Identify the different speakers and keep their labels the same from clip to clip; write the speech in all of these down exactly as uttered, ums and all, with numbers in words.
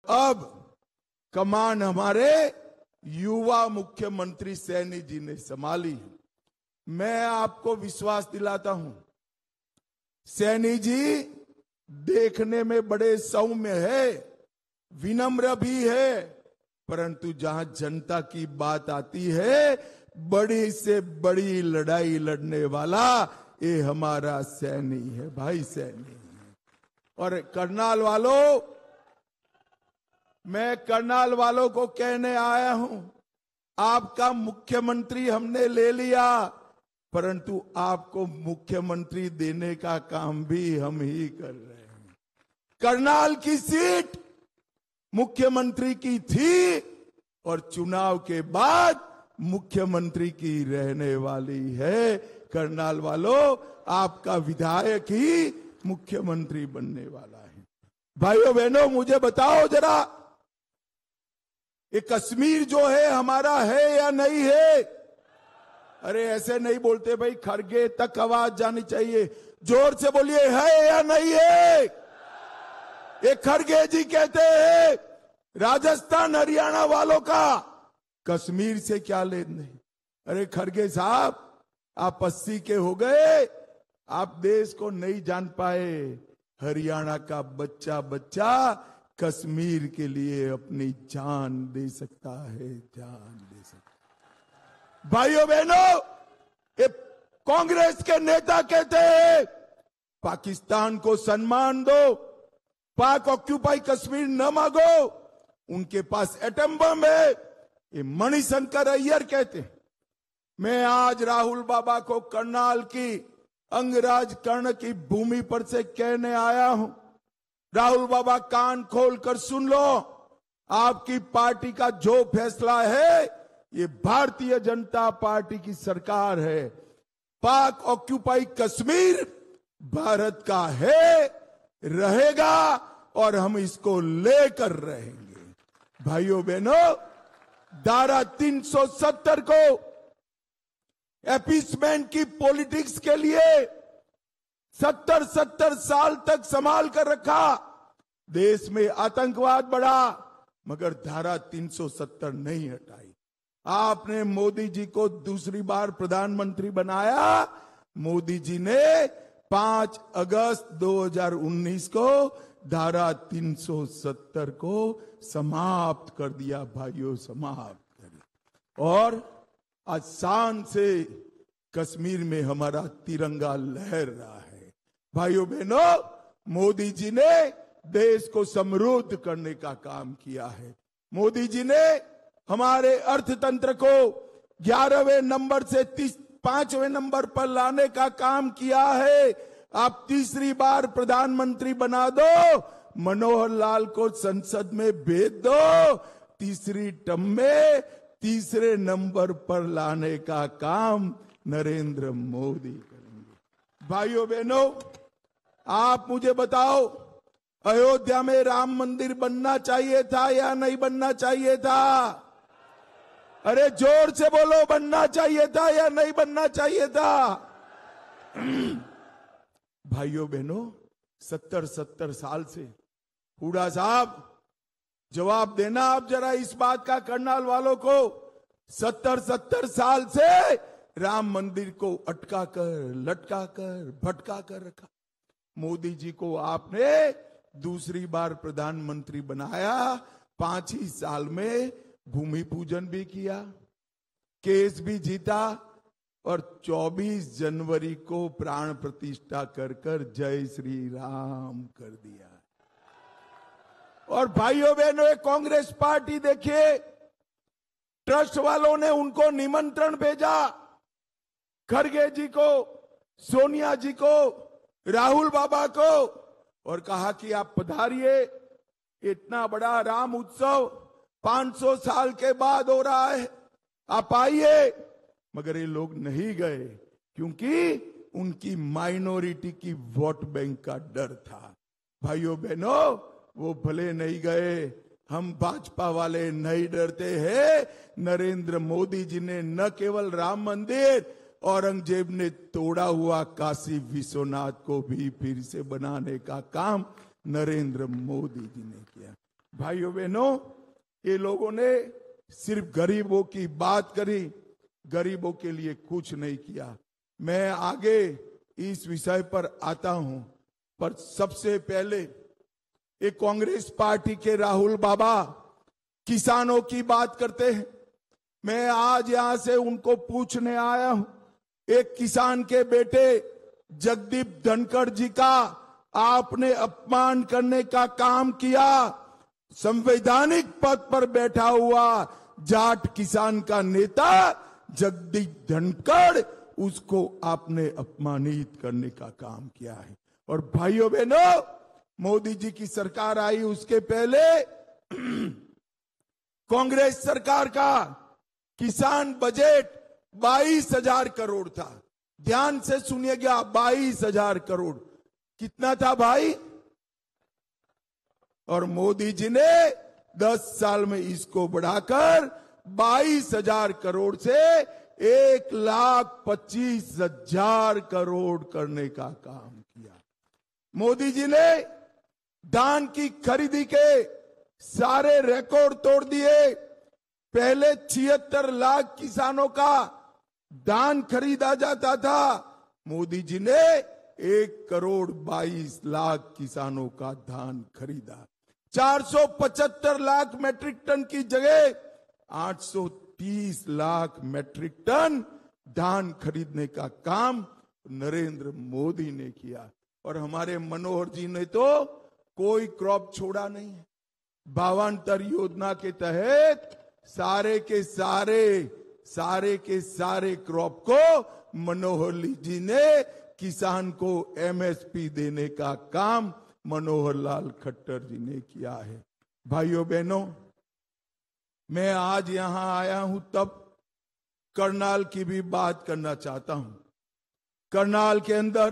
Speaker 1: अब कमान हमारे युवा मुख्यमंत्री सैनी जी ने संभाली। मैं आपको विश्वास दिलाता हूं, सैनी जी देखने में बड़े सौम्य है, विनम्र भी है, परंतु जहां जनता की बात आती है, बड़ी से बड़ी लड़ाई लड़ने वाला ये हमारा सैनी है, भाई सैनी है। और करनाल वालों, मैं करनाल वालों को कहने आया हूं, आपका मुख्यमंत्री हमने ले लिया, परंतु आपको मुख्यमंत्री देने का काम भी हम ही कर रहे हैं। करनाल की सीट मुख्यमंत्री की थी और चुनाव के बाद मुख्यमंत्री की रहने वाली है। करनाल वालों, आपका विधायक ही मुख्यमंत्री बनने वाला है। भाइयों बहनों, मुझे बताओ जरा, ये कश्मीर जो है हमारा है या नहीं है? अरे ऐसे नहीं बोलते भाई, खरगे तक आवाज जानी चाहिए, जोर से बोलिए, है या नहीं है? ये खरगे जी कहते हैं राजस्थान हरियाणा वालों का कश्मीर से क्या लेन देन। अरे खरगे साहब, आप अस्सी के हो गए, आप देश को नहीं जान पाए। हरियाणा का बच्चा बच्चा कश्मीर के लिए अपनी जान दे सकता है, जान दे सकता है। भाइयों बहनों, ये कांग्रेस के नेता कहते हैं पाकिस्तान को सम्मान दो, पाक ऑक्यूपाई कश्मीर न मांगो, उनके पास एटम बम है। ये मणिशंकर अय्यर कहते हैं। मैं आज राहुल बाबा को करनाल की अंगराज कर्ण की भूमि पर से कहने आया हूं, राहुल बाबा कान खोलकर सुन लो, आपकी पार्टी का जो फैसला है, ये भारतीय जनता पार्टी की सरकार है। पाक ऑक्यूपाई कश्मीर भारत का है, रहेगा और हम इसको लेकर रहेंगे। भाइयों बहनों, धारा तीन सौ सत्तर को एपीसमेंट की पॉलिटिक्स के लिए सत्तर सत्तर साल तक संभाल कर रखा। देश में आतंकवाद बढ़ा, मगर धारा तीन सौ सत्तर नहीं हटाई। आपने मोदी जी को दूसरी बार प्रधानमंत्री बनाया। मोदी जी ने पांच अगस्त दो हज़ार उन्नीस को धारा तीन सौ सत्तर को समाप्त कर दिया। भाइयों, समाप्त कर दिया। और आज शान से कश्मीर में हमारा तिरंगा लहर रहा है। भाइयों बहनों, मोदी जी ने देश को समृद्ध करने का काम किया है। मोदी जी ने हमारे अर्थतंत्र को ग्यारहवें नंबर से पांचवें नंबर पर लाने का काम किया है। आप तीसरी बार प्रधानमंत्री बना दो, मनोहर लाल को संसद में भेज दो, तीसरी टर्म में तीसरे नंबर पर लाने का काम नरेंद्र मोदी करेंगे। भाइयों बहनों, आप मुझे बताओ, अयोध्या में राम मंदिर बनना चाहिए था या नहीं बनना चाहिए था? अरे जोर से बोलो, बनना चाहिए था या नहीं बनना चाहिए था? भाइयों बहनों, सत्तर सत्तर साल से, हुड्डा साहब जवाब देना आप जरा इस बात का, करनाल वालों को, सत्तर सत्तर साल से राम मंदिर को अटका कर, लटका कर, भटका कर रखा। मोदी जी को आपने दूसरी बार प्रधानमंत्री बनाया, पांच ही साल में भूमि पूजन भी किया, केस भी जीता और चौबीस जनवरी को प्राण प्रतिष्ठा कर कर जय श्री राम कर दिया। और भाइयों बहनों, कांग्रेस पार्टी देखिए, ट्रस्ट वालों ने उनको निमंत्रण भेजा, खरगे जी को, सोनिया जी को, राहुल बाबा को, और कहा कि आप पधारिए, इतना बड़ा राम उत्सव पांच सौ साल के बाद हो रहा है, आप आइए। मगर ये लोग नहीं गए, क्योंकि उनकी माइनॉरिटी की वोट बैंक का डर था। भाइयों बहनों, वो भले नहीं गए, हम भाजपा वाले नहीं डरते हैं। नरेंद्र मोदी जी ने न केवल राम मंदिर, औरंगजेब ने तोड़ा हुआ काशी विश्वनाथ को भी फिर से बनाने का काम नरेंद्र मोदी जी ने किया। भाइयों बहनों, ये लोगों ने सिर्फ गरीबों की बात करी, गरीबों के लिए कुछ नहीं किया। मैं आगे इस विषय पर आता हूं, पर सबसे पहले एक कांग्रेस पार्टी के राहुल बाबा किसानों की बात करते हैं। मैं आज यहां से उनको पूछने आया हूं, एक किसान के बेटे जगदीप धनखड़ जी का आपने अपमान करने का काम किया। संवैधानिक पद पर बैठा हुआ जाट किसान का नेता जगदीप धनखड़, उसको आपने अपमानित करने का काम किया है। और भाइयों बहनों, मोदी जी की सरकार आई उसके पहले कांग्रेस सरकार का किसान बजट बाईस हजार करोड़ था। ध्यान से सुनिएगा, बाईस हजार करोड़ कितना था भाई? और मोदी जी ने दस साल में इसको बढ़ाकर बाईस हजार करोड़ से एक लाख पच्चीस हजार करोड़ करने का काम किया। मोदी जी ने धान की खरीदी के सारे रिकॉर्ड तोड़ दिए। पहले छिहत्तर लाख किसानों का धान खरीदा जाता था, मोदी जी ने एक करोड़ बाईस लाख किसानों का धान खरीदा। चार सौ पचहत्तर लाख मैट्रिक टन की जगह आठ सौ तीस लाख मैट्रिक टन धान खरीदने का काम नरेंद्र मोदी ने किया। और हमारे मनोहर जी ने तो कोई क्रॉप छोड़ा नहीं है। भावांतर योजना के तहत सारे के सारे सारे के सारे क्रॉप को मनोहर जी ने किसान को एमएसपी देने का काम मनोहर लाल खट्टर जी ने किया है। भाइयों बहनों, मैं आज यहां आया हूं तब करनाल की भी बात करना चाहता हूं। करनाल के अंदर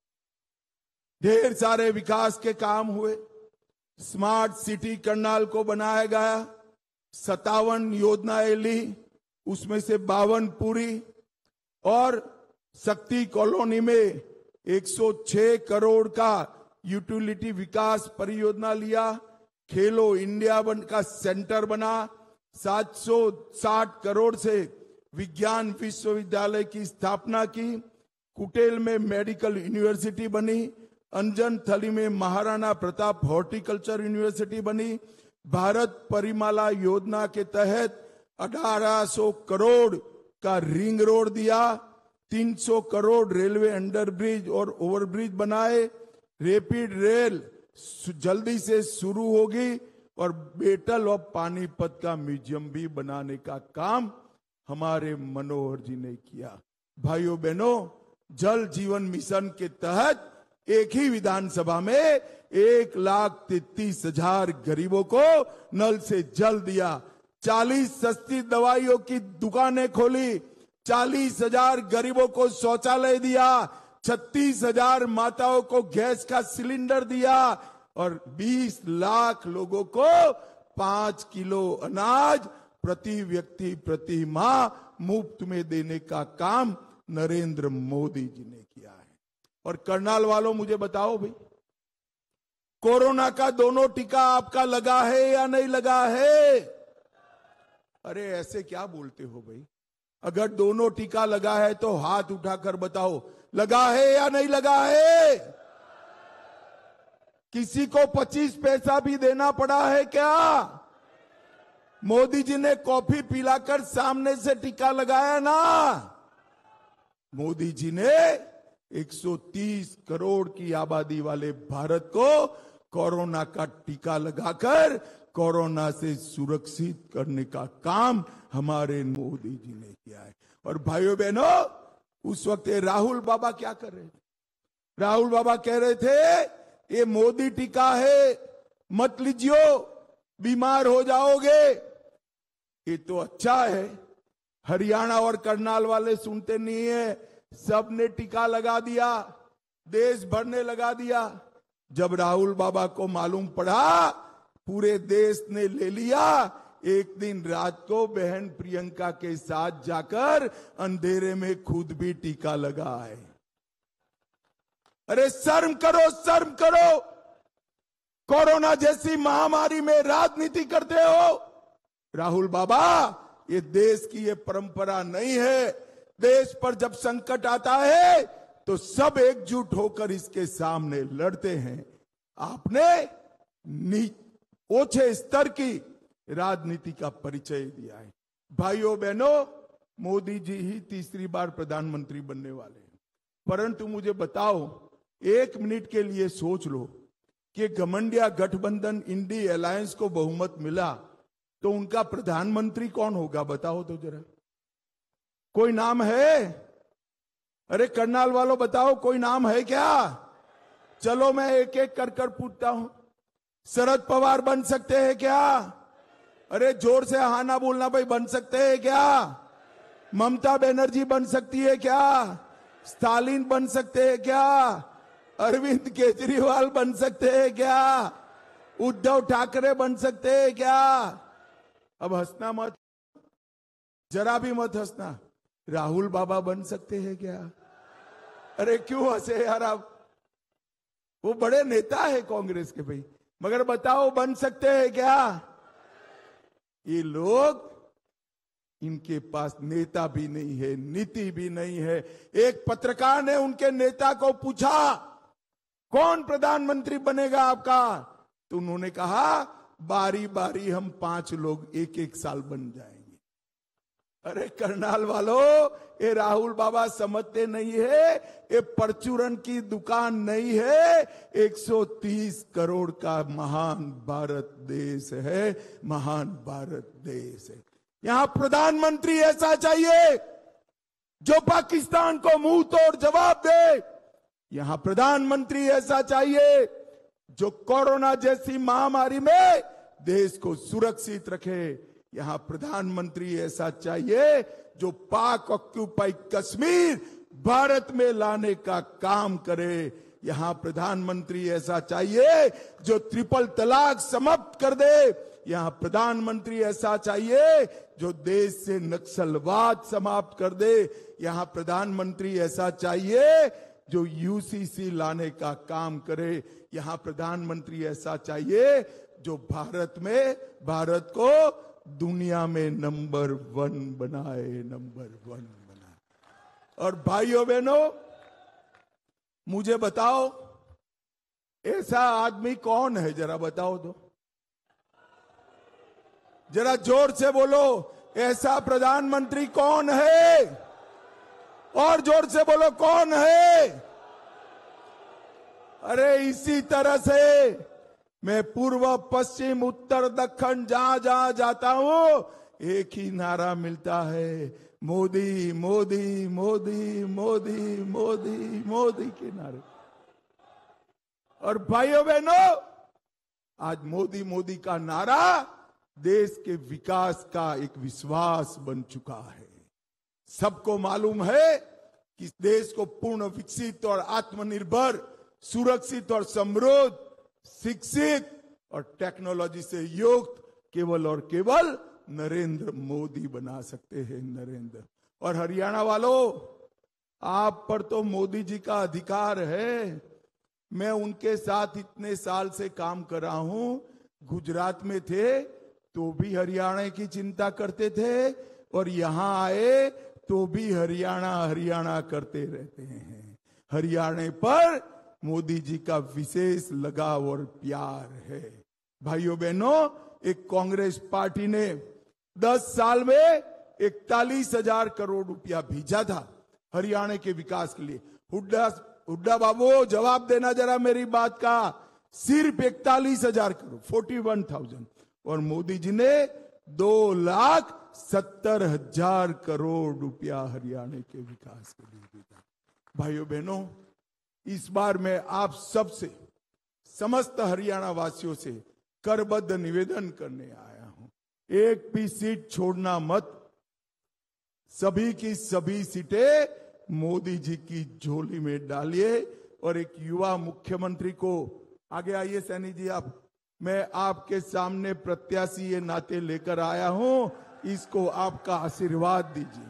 Speaker 1: ढेर सारे विकास के काम हुए। स्मार्ट सिटी करनाल को बनाया गया, सत्तावन योजनाएं ली, उसमें से बावन पूरी। और शक्ति कॉलोनी में एक सौ छह करोड़ का यूटिलिटी विकास परियोजना लिया। खेलो इंडिया बन का सेंटर बना। सात सौ साठ करोड़ से विज्ञान विश्वविद्यालय की स्थापना की। कुटेल में मेडिकल यूनिवर्सिटी बनी। अंजन थली में महाराणा प्रताप हॉर्टिकल्चर यूनिवर्सिटी बनी। भारत परिमाला योजना के तहत अठारह सौ करोड़ का रिंग रोड दिया। तीन सौ करोड़ रेलवे अंडरब्रिज और ओवरब्रिज बनाए। रैपिड रेल जल्दी से शुरू होगी और बेटल ऑफ पानीपत का म्यूजियम भी बनाने का काम हमारे मनोहर जी ने किया। भाइयों बहनों, जल जीवन मिशन के तहत एक ही विधानसभा में एक लाख तैतीस हजार गरीबों को नल से जल दिया। चालीस सस्ती दवाइयों की दुकानें खोली। चालीस हजार गरीबों को शौचालय दिया। छत्तीस हजार माताओं को गैस का सिलेंडर दिया और बीस लाख लोगों को पांच किलो अनाज प्रति व्यक्ति प्रति माह मुफ्त में देने का काम नरेंद्र मोदी जी ने किया है। और करनाल वालों, मुझे बताओ भाई, कोरोना का दोनों टीका आपका लगा है या नहीं लगा है? अरे ऐसे क्या बोलते हो भाई? अगर दोनों टीका लगा है तो हाथ उठाकर बताओ, लगा है या नहीं लगा है? किसी को पच्चीस पैसा भी देना पड़ा है क्या? मोदी जी ने कॉफी पिलाकर सामने से टीका लगाया ना। मोदी जी ने एक सौ तीस करोड़ की आबादी वाले भारत को कोरोना का टीका लगाकर कोरोना से सुरक्षित करने का काम हमारे मोदी जी ने किया है। और भाइयों बहनों, उस वक्त राहुल बाबा क्या कर रहे थे? राहुल बाबा कह रहे थे ये मोदी टीका है, मत लीजियो, बीमार हो जाओगे। ये तो अच्छा है, हरियाणा और करनाल वाले सुनते नहीं है। सबने टीका लगा दिया, देश भर ने लगा दिया। जब राहुल बाबा को मालूम पड़ा, पूरे देश ने ले लिया। एक दिन रात को बहन प्रियंका के साथ जाकर अंधेरे में खुद भी टीका लगाए। अरे शर्म करो, शर्म करो। कोरोना जैसी महामारी में राजनीति करते हो। राहुल बाबा, ये देश की ये परंपरा नहीं है। देश पर जब संकट आता है तो सब एकजुट होकर इसके सामने लड़ते हैं। आपने ओछे स्तर की राजनीति का परिचय दिया है। भाइयों बहनों, मोदी जी ही तीसरी बार प्रधानमंत्री बनने वाले हैं, परंतु मुझे बताओ, एक मिनट के लिए सोच लो कि घमंडिया गठबंधन इंडी अलायंस को बहुमत मिला तो उनका प्रधानमंत्री कौन होगा? बताओ तो जरा, कोई नाम है? अरे करनाल वालों बताओ, कोई नाम है क्या? चलो मैं एक एक कर कर पूछता हूं। शरद पवार बन सकते हैं क्या? अरे जोर से हाँ ना बोलना भाई, बन सकते हैं क्या? ममता बनर्जी बन सकती है क्या? स्टालिन बन सकते हैं क्या? अरविंद केजरीवाल बन सकते हैं क्या? उद्धव ठाकरे बन सकते हैं क्या? अब हंसना मत, जरा भी मत हंसना। राहुल बाबा बन सकते हैं क्या? अरे क्यों हंसे यार आप? वो बड़े नेता है कांग्रेस के भाई, मगर बताओ बन सकते हैं क्या? ये लोग, इनके पास नेता भी नहीं है, नीति भी नहीं है। एक पत्रकार ने उनके नेता को पूछा, कौन प्रधानमंत्री बनेगा आपका? तो उन्होंने कहा, बारी बारी हम पांच लोग एक एक साल बन जाएंगे। अरे करनाल वालों, ये राहुल बाबा समझते नहीं है, ये परचूरन की दुकान नहीं है, एक सौ तीस करोड़ का महान भारत देश है, महान भारत देश है। यहां प्रधानमंत्री ऐसा चाहिए जो पाकिस्तान को मुंह तोड़ जवाब दे। यहां प्रधानमंत्री ऐसा चाहिए जो कोरोना जैसी महामारी में देश को सुरक्षित रखे। यहां प्रधानमंत्री ऐसा चाहिए जो पाक ऑक्यूपाई कश्मीर भारत में लाने का काम करे। यहां प्रधानमंत्री ऐसा चाहिए जो ट्रिपल तलाक समाप्त कर दे। यहां प्रधानमंत्री ऐसा चाहिए जो देश से नक्सलवाद समाप्त कर दे। यहां प्रधानमंत्री ऐसा चाहिए जो यूसीसी लाने का काम करे। यहां प्रधानमंत्री ऐसा चाहिए जो भारत में, भारत को दुनिया में नंबर वन बनाए, नंबर वन बनाए। और भाइयों बहनों, मुझे बताओ, ऐसा आदमी कौन है? जरा बताओ तो, जरा जोर से बोलो, ऐसा प्रधानमंत्री कौन है? और जोर से बोलो, कौन है? अरे इसी तरह से मैं पूर्व पश्चिम उत्तर दक्षिण जहां जहां जाता हूं, एक ही नारा मिलता है, मोदी मोदी मोदी मोदी मोदी मोदी के नारे। और भाइयों बहनों, आज मोदी मोदी का नारा देश के विकास का एक विश्वास बन चुका है। सबको मालूम है कि देश को पूर्ण विकसित और आत्मनिर्भर, सुरक्षित और समृद्ध, शिक्षित और टेक्नोलॉजी से युक्त केवल और केवल नरेंद्र मोदी बना सकते हैं। नरेंद्र। और हरियाणा वालों, आप पर तो मोदी जी का अधिकार है। मैं उनके साथ इतने साल से काम कर रहा हूं। गुजरात में थे तो भी हरियाणा की चिंता करते थे, और यहां आए तो भी हरियाणा हरियाणा करते रहते हैं। हरियाणा पर मोदी जी का विशेष लगाव और प्यार है। भाइयों बहनों, एक कांग्रेस पार्टी ने दस साल में इकतालीस हजार करोड़ रुपया भेजा था हरियाणा के विकास के लिए। हुड्डा हुड्डा बाबू, जवाब देना जरा मेरी बात का। सिर्फ इकतालीस हजार करोड़, फोर्टी वन थाउजेंड। और मोदी जी ने दो लाख सत्तर हजार करोड़ रुपया हरियाणा के विकास के लिए दिया। भाइयों बहनों, इस बार मैं आप सबसे, समस्त हरियाणा वासियों से करबद्ध निवेदन करने आया हूं, एक भी सीट छोड़ना मत। सभी की सभी सीटें मोदी जी की झोली में डालिए। और एक युवा मुख्यमंत्री को, आगे आइए सैनी जी आप, मैं आपके सामने प्रत्याशी ये नाते लेकर आया हूं, इसको आपका आशीर्वाद दीजिए,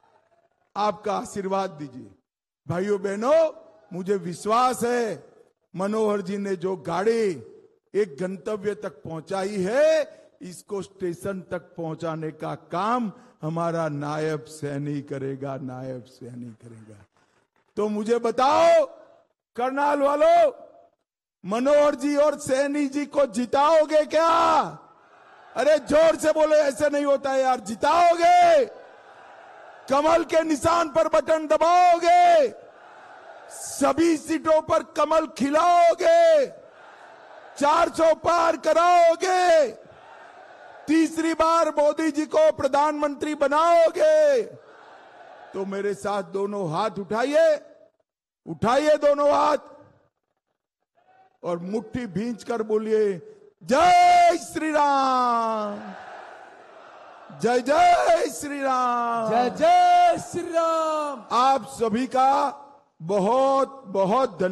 Speaker 1: आपका आशीर्वाद दीजिए। भाइयों बहनों, मुझे विश्वास है मनोहर जी ने जो गाड़ी एक गंतव्य तक पहुंचाई है, इसको स्टेशन तक पहुंचाने का काम हमारा नायब सैनी करेगा, नायब सैनी करेगा। तो मुझे बताओ करनाल वालों, मनोहर जी और सैनी जी को जिताओगे क्या? अरे जोर से बोले, ऐसे नहीं होता यार। जिताओगे? कमल के निशान पर बटन दबाओगे? सभी सीटों पर कमल खिलाओगे? चार सौ पार कराओगे? तीसरी बार मोदी जी को प्रधानमंत्री बनाओगे? तो मेरे साथ दोनों हाथ उठाइए, उठाइए दोनों हाथ और मुट्ठी भींच कर बोलिए जय श्री राम, जय जय श्री राम,
Speaker 2: जय जय श्री राम।
Speaker 1: आप सभी का बहुत बहुत धन्यवाद।